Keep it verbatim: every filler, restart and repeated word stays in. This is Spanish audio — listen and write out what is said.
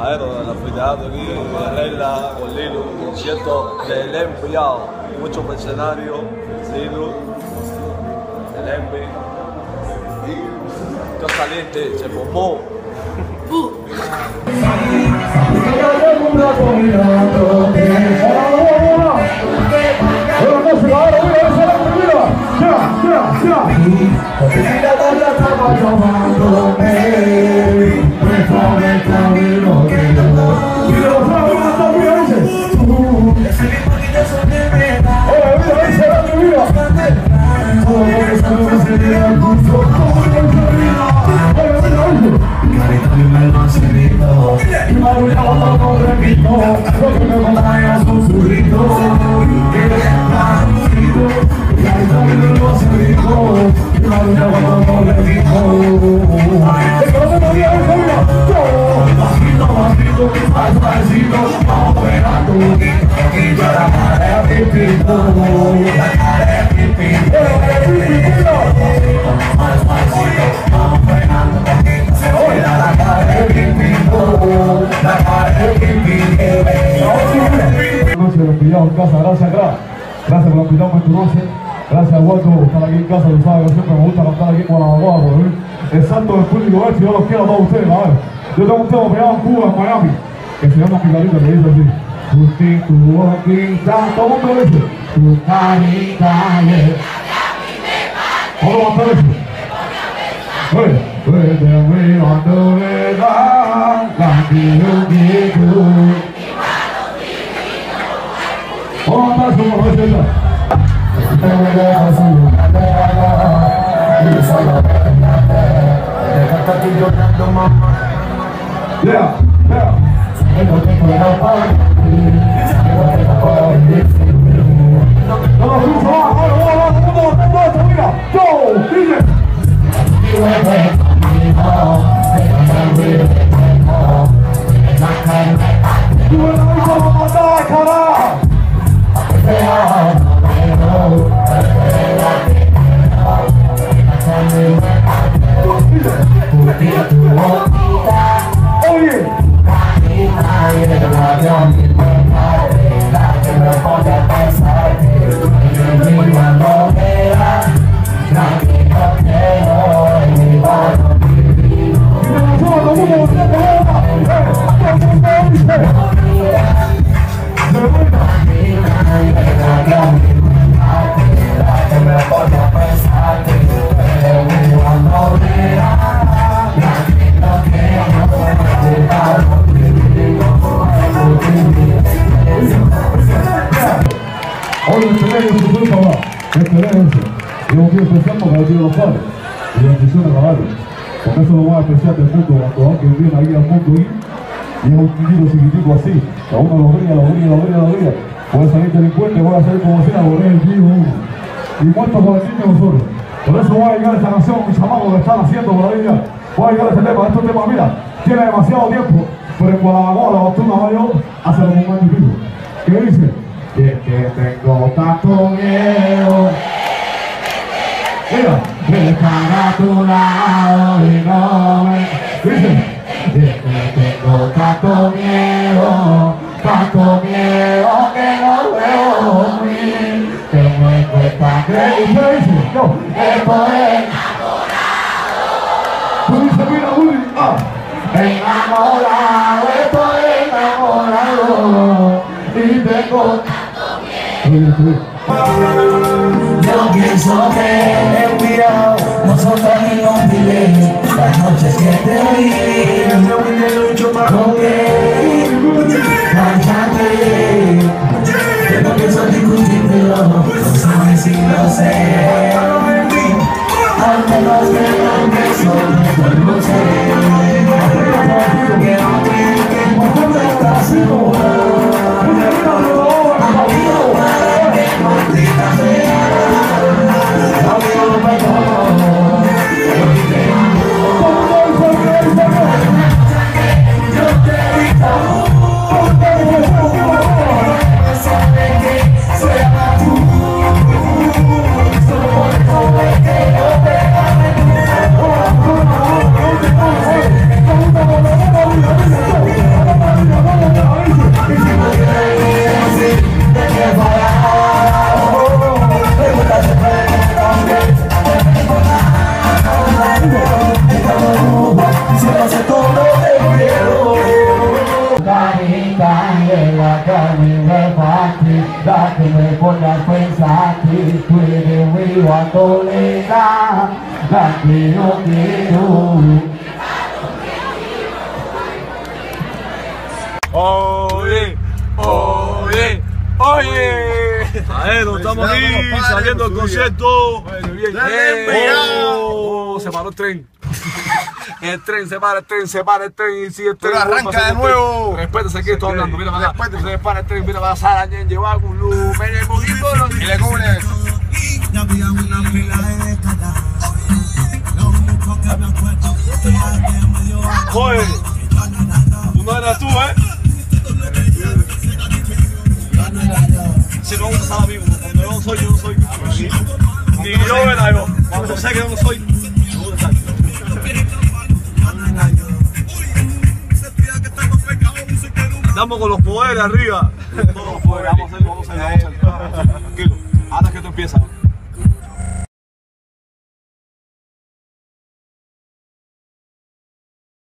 Aero, el anfiteatro aquí, de Leila, con Lilu, concierto del enviado, muchos mercenarios, Lilu, el envi. Yo caliente, se formó. Casa, gracias, gracias. Gracias por la invitarme en tu noche. Gracias, Waldo, por estar aquí en casa. Tú sabes que siempre me gusta cantar aquí en Guanajuato, ¿eh? El santo del público este, yo los quiero a todos ustedes, a ver. Yo tengo un tema pegado en Cuba, en Miami, que se llama Pilarita, que dice así. Tu tu boquita, todo el mundo dice. Tu carita, vamos a cantar eso. Oye, vete a mí, cuando me da, la quiero que tú. Vamos a cantar su mujer, ¿cierto? Yeah, yeah. Hoy el teléfono se fue para el teléfono. Yo quiero especial porque aquí los padres. Y bendiciones a varios. Porque eso es lo más especial del mundo. Cuando alguien viene ahí al mundo y es un chiquito chiquitico así. Que a uno lo brilla, lo brilla, lo brilla, lo brilla. Puede salir delincuente, puede salir como sea, por el vivo uno. Y muerto por el niño nosotros. Por eso voy a llegar a esta canción, mis chamacos que están haciendo por ahí ya. Voy a llegar a este tema. Este tema, mira, tiene demasiado tiempo. Pero en Guanajuato, la Bastuna Mayor, hace los momentos y pico. ¿Qué dice? Y es que tengo tanto miedo. Mira, de estar a tu lado y no me... Dice, y es que tengo tanto miedo, tanto miedo que no puedo dormir, que me cuesta creer. ¿Y qué dice? Yo, estoy enamorado. Tú dices, mira, Willy, ah. Enamorado, estoy enamorado y tengo yo pienso que el cuidado no son tan inútiles las noches que te vi. Yo me lucho para comer, marcharte. Yo no pienso discutírtelo, no sabes si lo sé. Al menos que no empiezo, no lo sé. Que no tiene tiempo, no estás seguro. Oh, la que me pone a pensar que tú eres mi bandolera, la que yo quiero. Oye, oye, oye. A ver, nos estamos aquí saliendo del concierto. Bien, oh, se paró el tren. El tren se para, el tren se para, el tren y si el tren arranca de nuevo. Respétese aquí, estoy hablando. Mira, mira, se para el tren, mira, va a salir a llevar un luz. Ven, poquito, y le cubre. Joder, tú no eras tú, ¿eh? Si no gusta a mí, cuando yo no soy, yo no soy. Ni yo era yo. Cuando sé que yo no soy, no gusta. Estamos con los poderes arriba. Todos los poderes. Vamos a hacer, vamos a hacer, vamos a hacer. Tranquilo. Ahora que tú empiezas.